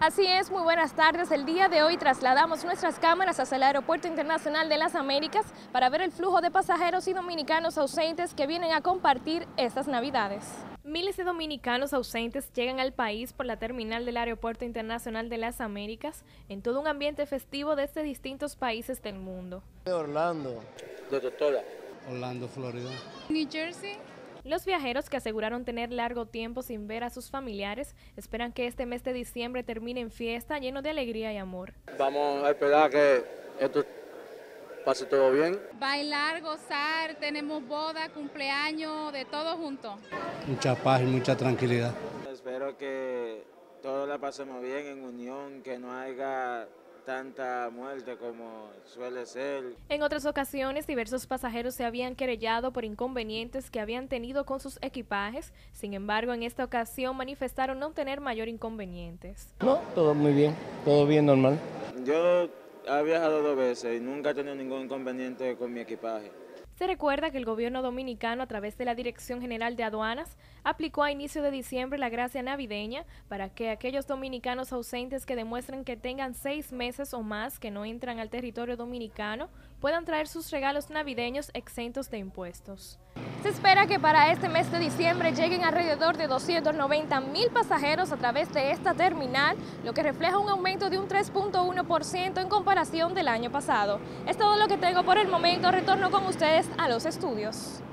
Así es, muy buenas tardes. El día de hoy trasladamos nuestras cámaras hacia el Aeropuerto Internacional de las Américas para ver el flujo de pasajeros y dominicanos ausentes que vienen a compartir estas Navidades. Miles de dominicanos ausentes llegan al país por la terminal del Aeropuerto Internacional de las Américas en todo un ambiente festivo desde distintos países del mundo. Orlando. De Totola. Orlando, Florida. New Jersey. Los viajeros que aseguraron tener largo tiempo sin ver a sus familiares esperan que este mes de diciembre termine en fiesta lleno de alegría y amor. Vamos a esperar que esto pase todo bien. Bailar, gozar, tenemos boda, cumpleaños, de todo junto. Mucha paz y mucha tranquilidad. Espero que todos la pasemos bien en unión, que no haya tanta muerte como suele ser. En otras ocasiones, diversos pasajeros se habían querellado por inconvenientes que habían tenido con sus equipajes. Sin embargo, en esta ocasión manifestaron no tener mayor inconvenientes. No, todo muy bien, todo bien, normal. Yo he viajado 2 veces y nunca he tenido ningún inconveniente con mi equipaje. Se recuerda que el gobierno dominicano, a través de la Dirección General de Aduanas, aplicó a inicio de diciembre la gracia navideña para que aquellos dominicanos ausentes que demuestren que tengan 6 meses o más que no entran al territorio dominicano puedan traer sus regalos navideños exentos de impuestos. Se espera que para este mes de diciembre lleguen alrededor de 290,000 pasajeros a través de esta terminal, lo que refleja un aumento de un 3.1% en comparación del año pasado. Es todo lo que tengo por el momento. Retorno con ustedes a los estudios.